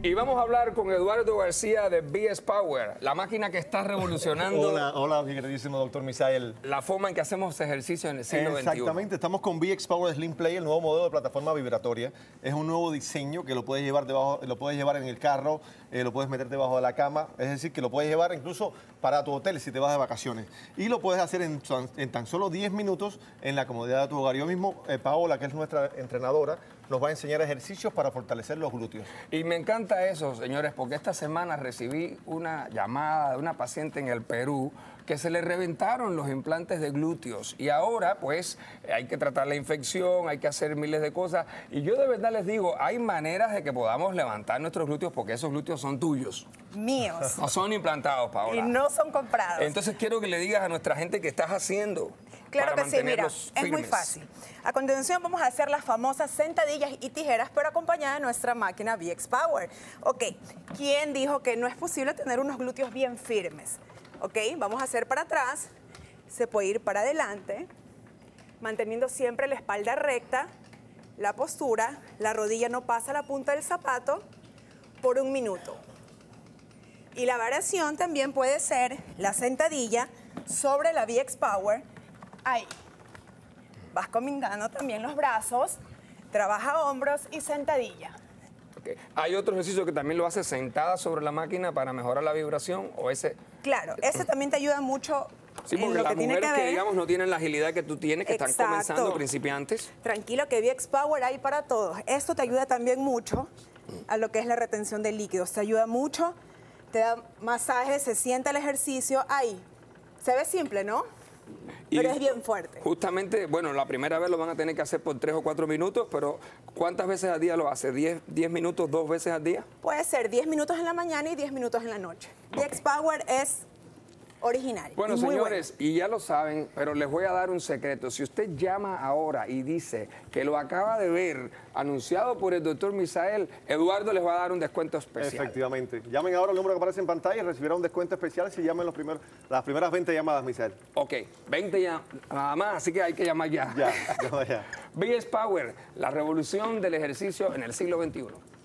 Y vamos a hablar con Eduardo García de VS Power, la máquina que está revolucionando. Hola, mi queridísimo doctor Misael. La forma en que hacemos ejercicio en el siglo XXI. Exactamente, estamos con VX Power Slim Play, el nuevo modelo de plataforma vibratoria. Es un nuevo diseño que lo puedes llevar en el carro, lo puedes meter debajo de la cama, es decir, que lo puedes llevar incluso para tu hotel si te vas de vacaciones. Y lo puedes hacer en tan solo 10 minutos en la comodidad de tu hogar. Yo mismo, Paola, que es nuestra entrenadora, nos va a enseñar ejercicios para fortalecer los glúteos. Y me encanta eso, señores, porque esta semana recibí una llamada de una paciente en el Perú que se le reventaron los implantes de glúteos y ahora pues hay que tratar la infección, hay que hacer miles de cosas y yo de verdad les digo, hay maneras de que podamos levantar nuestros glúteos porque esos glúteos son tuyos. Míos. No son implantados, Paola. Y no son comprados. Entonces quiero que le digas a nuestra gente qué estás haciendo. Claro para que sí, mira, mantenerlos es muy firmes. fácil. A continuación vamos a hacer las famosas sentadillas y tijeras, pero acompañada de nuestra máquina VX Power. Ok, ¿quién dijo que no es posible tener unos glúteos bien firmes? Ok, vamos a hacer para atrás, se puede ir para adelante, manteniendo siempre la espalda recta, la postura, la rodilla no pasa a la punta del zapato por 1 minuto. Y la variación también puede ser la sentadilla sobre la VX Power, ahí. Vas combinando también los brazos, trabaja hombros y sentadilla. Okay. ¿Hay otro ejercicio que también lo hace sentada sobre la máquina para mejorar la vibración o ese? Claro, ese también te ayuda mucho. Sí, porque en lo las que tiene mujeres que ver. digamos, no tienen la agilidad que tú tienes, que están comenzando, principiantes. Tranquilo, que VX Power hay para todos. Esto te ayuda también mucho a lo que es la retención de líquidos. Te ayuda mucho, te da masaje, se siente el ejercicio ahí. Se ve simple, ¿no? Pero es bien fuerte. Justamente, bueno, la primera vez lo van a tener que hacer por 3 o 4 minutos, pero ¿cuántas veces al día lo hace? ¿10 minutos 2 veces al día? Puede ser 10 minutos en la mañana y 10 minutos en la noche. Okay. VX Power es original. Bueno, muy señores, y ya lo saben, pero les voy a dar un secreto. Si usted llama ahora y dice que lo acaba de ver anunciado por el doctor Misael, Eduardo les va a dar un descuento especial. Efectivamente. Llamen ahora al número que aparece en pantalla y recibirán un descuento especial si llaman las primeras 20 llamadas, Misael. Ok, 20 ya, nada más, así que hay que llamar ya. Ya. VS Power, la revolución del ejercicio en el siglo XXI.